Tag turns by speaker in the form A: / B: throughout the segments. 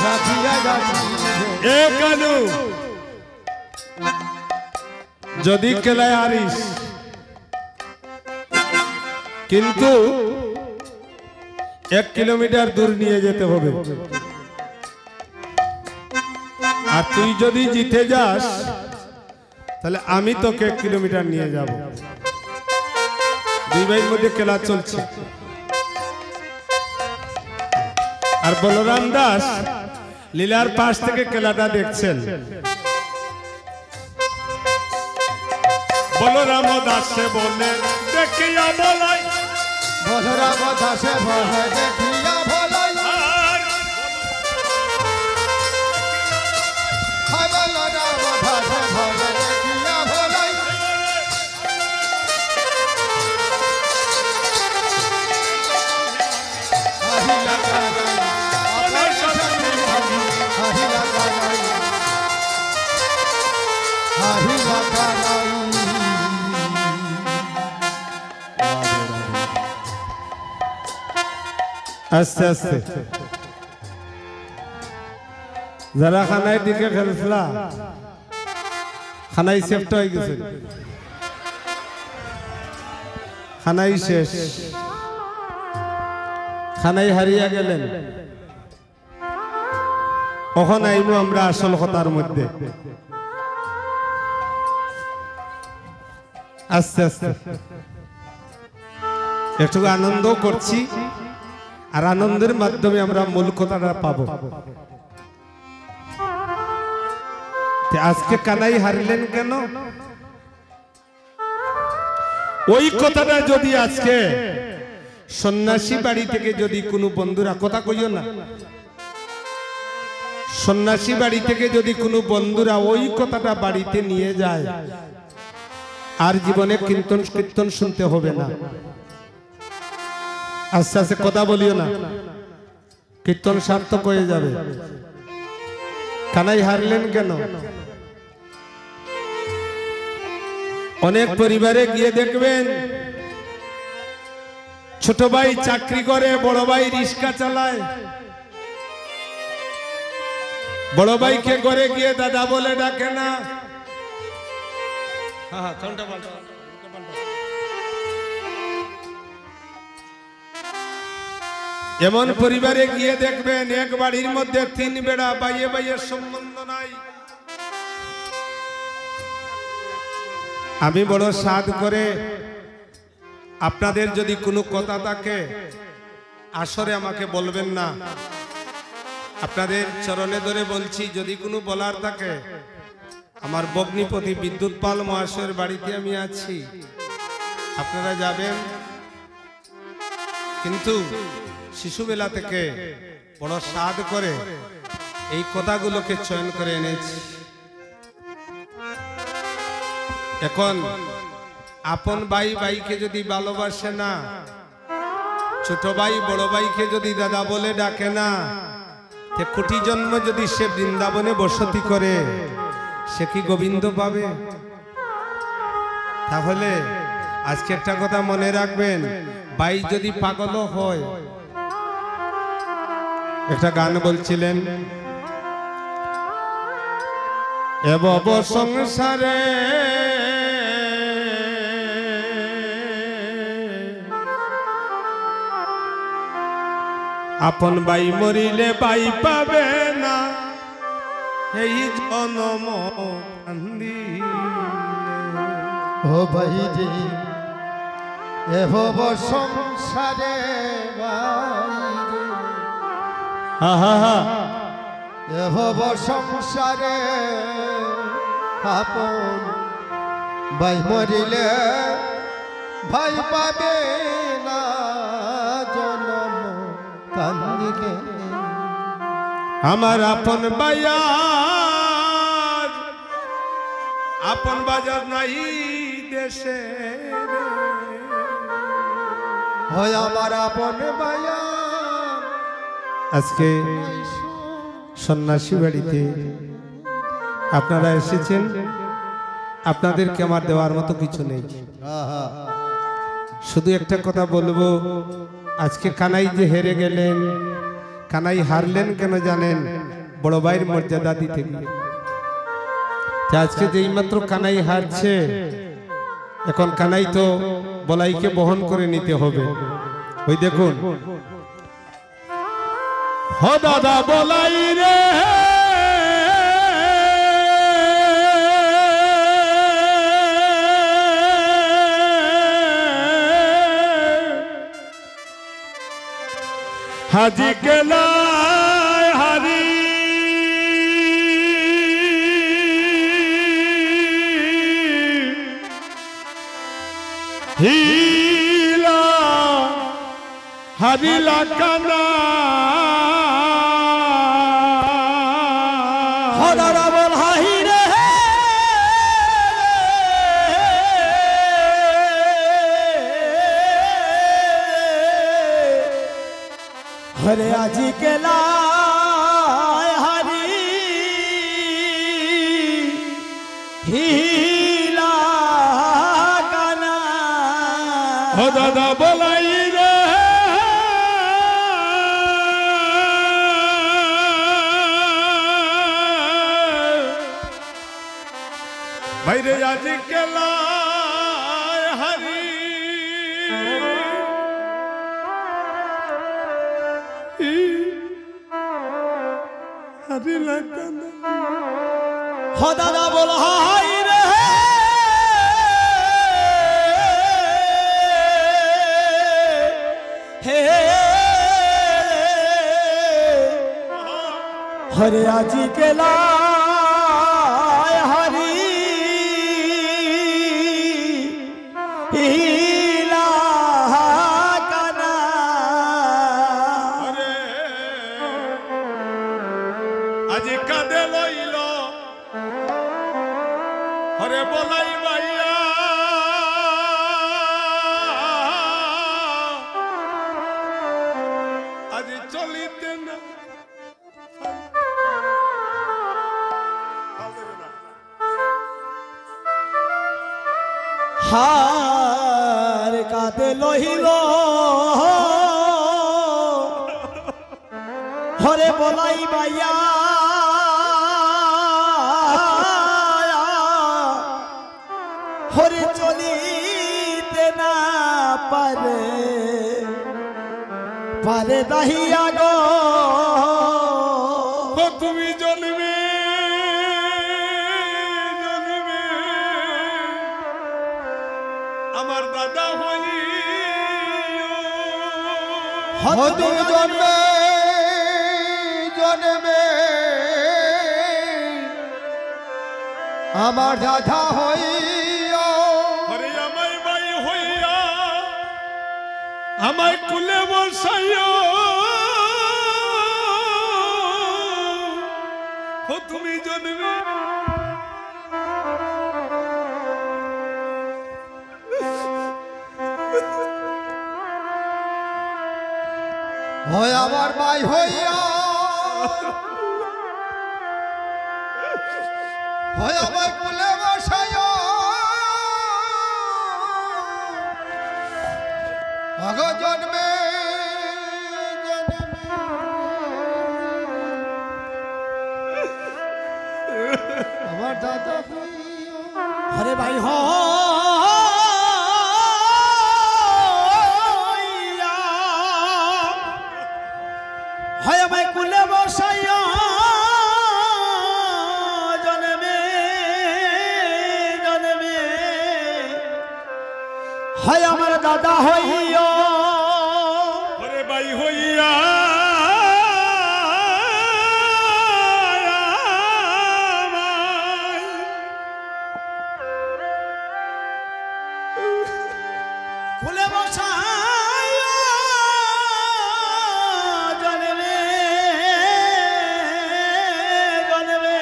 A: এ কানু যদি খেলায় হারিস কিন্তু 1 কিলোমিটার দূর নিয়ে যেতে হবে, আর তুই যদি জিতে যাস তাহলে আমি তোকে 1 কিলোমিটার নিয়ে যাব। দুই ভাইয়ের মধ্যে খেলা চলছে। আর বলরাম দাস লীলার পাশ থেকে খেলাটা দেখছেন। বলরাম দাসে বলে দেখিয়া বলাই,
B: বলরাম দাসে বলে দেখিয়া বলাই, বলরাম দাসে বলে দেখিয়া বলাই, আহিলা কানাই আপনার সাথে আহিলা কানাই, আহিলা কানাই।
A: আস্তে আস্তে যারা খানায় দিকে খেলছিলা খানাই সেফট হয়ে গেছে, খানাই শেষ, খানাই হারিয়ে গেলেন। কখন আইব আমরা আসল কথার মধ্যে। আস্তে আস্তে একটু আনন্দ করছি, আর আনন্দের মাধ্যমে আমরা মূল কথাটা পাবো। আজকে কানাই হারলেন কেন? ওই কথাটা যদি আজকে সন্ন্যাসী বাড়ি থেকে যদি কোনো বন্ধুরা, কথা কইও না, সন্ন্যাসী বাড়ি থেকে যদি কোনো বন্ধুরা ওই কথাটা বাড়িতে নিয়ে যায়, আর জীবনে কীর্তন কীর্তন শুনতে হবে না। আস্তে আস্তে কথা বলিও না, কীর্তন সার্থক হয়ে যাবে। কানাই হারলেন কেন? অনেক পরিবারে গিয়ে দেখবেন ছোট ভাই চাকরি করে, বড় ভাই রিক্সা চালায়, বড় ভাইকে ঘরে গিয়ে দাদা বলে ডাকে না। এমন পরিবারে গিয়ে দেখবেন এক বাড়ির মধ্যে 3 বেড়া, বাইয়ে বাইয়ে সম্বন্ধ নাই। আমি বড় সাধ করে, আপনাদের যদি কোনো কথা থাকে আসরে আমাকে বলবেন না, আপনাদের চরণে ধরে বলছি, যদি কোনো বলার থাকে আমার ভগ্নিপতি বিদ্যুৎ পাল মহাশয়ের বাড়িতে আমি আছি, আপনারা যাবেন। কিন্তু শিশুবেলা থেকে বড় সাধ করে এই কথাগুলোকে চয়ন করে এনেছি। এখন আপন ভাই ভাইকে যদি ভালোবাসে না, ছোট ভাই বড় ভাইকে যদি দাদা বলে ডাকে না, তে কোটি জন্ম যদি সে বৃন্দাবনে বসতি করে, সে কি গোবিন্দ পাবে? তাহলে আজকে একটা কথা মনে রাখবেন, ভাই যদি পাগল হয়, একটা গান বলছিলেন, এবব সংসারে আপন ভাই মরিলে ভাই পাবে না, এই জনম
B: ও ভাই রে এভব সংসারে ভাই, এভব সংসারে আপন ভাই মরিলে ভাই পাবে না, জনম কান্দিলে।
A: আমার আপন বায়ার, আপন বাজার নাই দেশে,
B: হয় আমার আপন বায়া।
A: আজকে সন্ন্যাসী বাড়িতে আপনারা এসেছেন, আপনাদেরকে আমার দেওয়ার মতো কিছু নেই। শুধু একটা কথা বলবো, আজকে কানাই যে হেরে গেলেন, কানাই হারলেন কেন জানেন? বড় ভাইয়ের মর্যাদা দিতে গিয়ে। আজকে যেই মাত্র কানাই হারছে, এখন কানাই তো বলাইকে বহন করে নিতে হবে। ওই দেখুন, হ দাদা বলাই রে হাজি কেলায় হারি হিলা হারিলা কানা
C: হদারা বল হাহি রে হরে আজি কেলায় হারি হিলা কানা
A: ও দাদা বলাই রে ভাইরে আজি কেলায় হারি হারিলা কানা
C: হদারা বল হাই রে হে হরে আজি কেলায় হারি হিলা কানা
A: আরে আজি কাঁদে লইল হরে বলাই ভাইয়া আজি চলিতে না
C: হার কাঁদে লহিল হরে বলাই বাইয়া হরে চলিতে না পারে পারে দাহিয়া গো
A: ও তুমি জন্মে জন্মে আমার দাদা হই
B: তুমি জন্মে জন্মে আমার দাদা হইয়া
A: হরে আমায় ভাই হইয়া আমায় কুলে বসাইও ও তুমি জন্মে
B: হয় আমার ভাই হইয়া হয় আমার কুলে বসাইয়া আগ জন্মে আমার দাদা হইয়া
C: হরে ভাই হয় আমায় কুলে বসাইয়া জন্মে জন্মে হয় আমার দাদা হইয়া
A: হরে ভাই হইয়া
C: কুলে বসাইয়া জন্মে জন্মে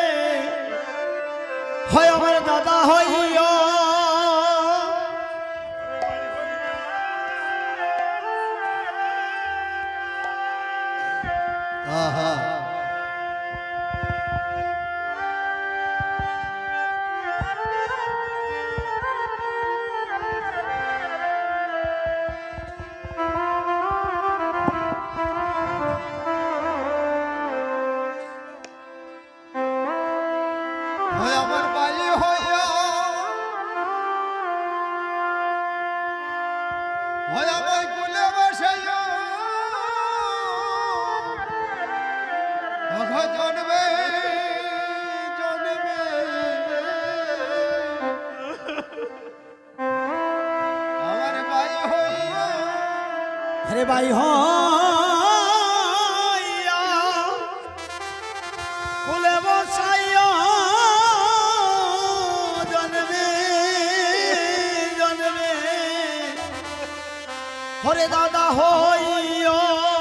C: হয় আমার দাদা হইয়া
B: আহা অঘ জন্মে জন্মে আমার ভাই হইয়া
C: আরে ভাই হইয়া কুলে বসাইয়া জন্মে জন্মে হরে দাদা হইয়া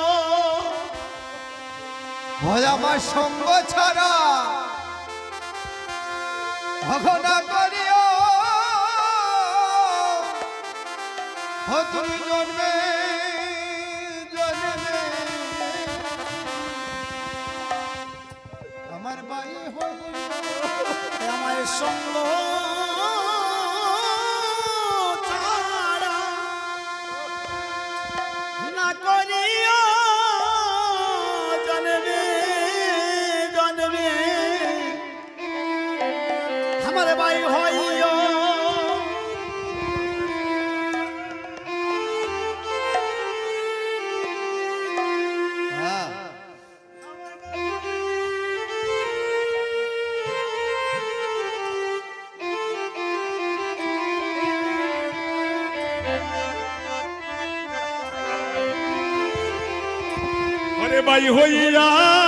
B: ভয় আমার সঙ্গ ছাড়া অঘনা করিও তুমি জন্মে জন্মে আমার ভাই হইয়া
C: আমার সঙ্গ ছাড়া না করিও জন্মে জন্মে আমার ভাই হইও
B: হ্যাঁ
A: আরে ভাই হইয়া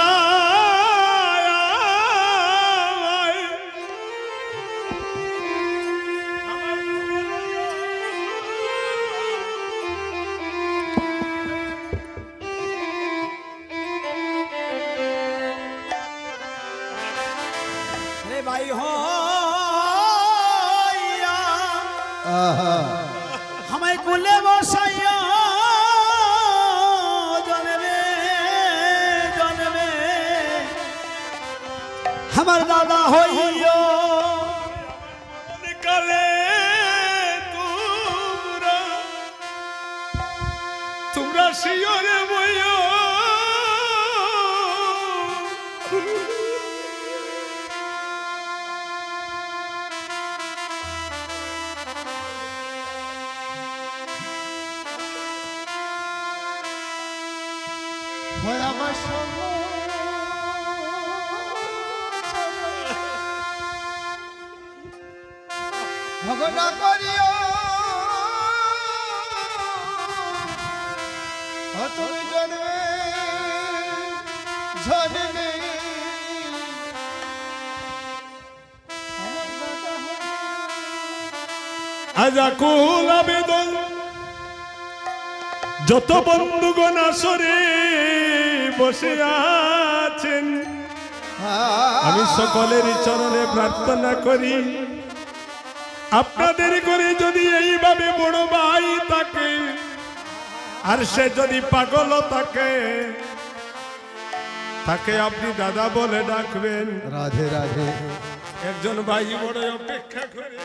C: রে ভাই হইয়া
B: আহা
C: আমায় কুলে বসাইয়া জন্মে জন্মে আমার দাদা হইয়া
A: কালে তোমরা তোমরা শিয়রে বইও
B: ভয় আমার সঙ্গ ভগনা করিও তুমি জন্মে জন্মে আমার দাদা হইয়া
A: আজ আকুল আবেদন যত বন্ধুগণ আসরে বসে আছেন আমি সকলের চরণে প্রার্থনা করি আপনাদের করে যদি এইভাবে বড় ভাই থাকে আর সে যদি পাগল থাকে তাকে আপনি দাদা বলে ডাকবেন।
B: রাধে রাধে
A: একজন ভাই বড় অপেক্ষা করে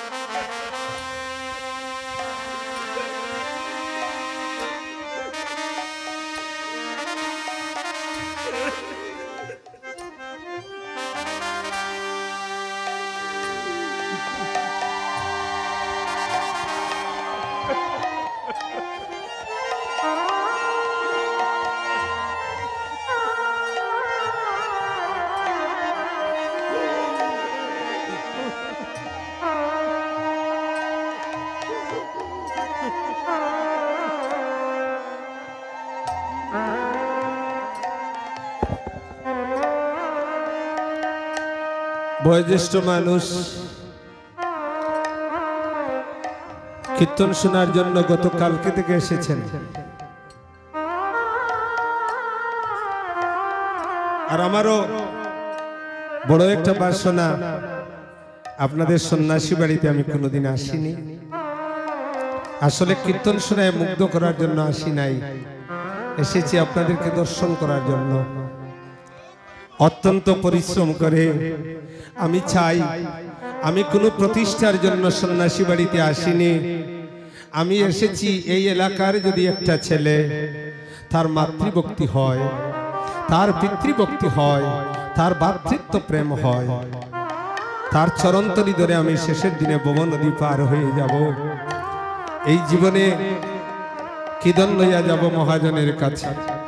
A: বয়োজ্যেষ্ঠ মানুষ কীর্তন শোনার জন্য গতকালকে থেকে এসেছেন আর আমারও বড় একটা বাসনা আপনাদের সন্ন্যাসী বাড়িতে আমি কোনোদিন আসিনি। আসলে কীর্তন শোনায় মুগ্ধ করার জন্য আসি নাই, এসেছি আপনাদেরকে দর্শন করার জন্য। অত্যন্ত পরিশ্রম করে আমি চাই, আমি কোনো প্রতিষ্ঠার জন্য সন্ন্যাসী বাড়িতে আসিনি। আমি এসেছি এই এলাকার যদি একটা ছেলে তার মাতৃভক্তি হয়, তার পিতৃভক্তি হয়, তার ভ্রাতৃত্ব প্রেম হয়, তার চরণতলি ধরে আমি শেষের দিনে ভব নদী পার হয়ে যাব। এই জীবনে কিদন লইয়া যাব মহাজনের কাছে।